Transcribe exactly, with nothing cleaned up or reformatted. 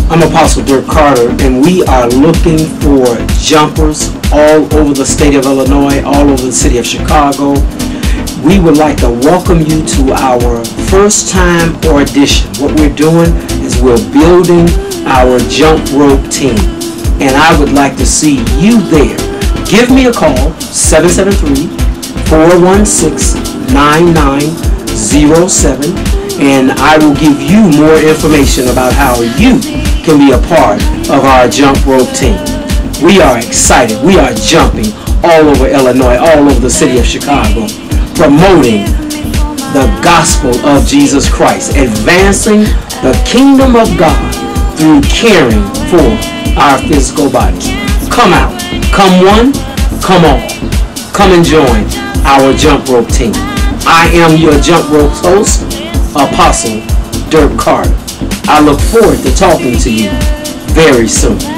I'm Apostle Dirk Carter, and we are looking for jumpers all over the state of Illinois, all over the city of Chicago. We would like to welcome you to our first time audition. What we're doing is we're building our jump rope team, and I would like to see you there. Give me a call, seven seven three, four one six, nine nine zero seven, and I will give you more information about how you can be a part of our jump rope team. We are excited. We are jumping all over Illinois, all over the city of Chicago, promoting the gospel of Jesus Christ, advancing the kingdom of God through caring for our physical bodies. Come out. Come one, come all. Come and join our jump rope team. I am your jump rope host, Apostle Dirk Carter. I look forward to talking to you very soon.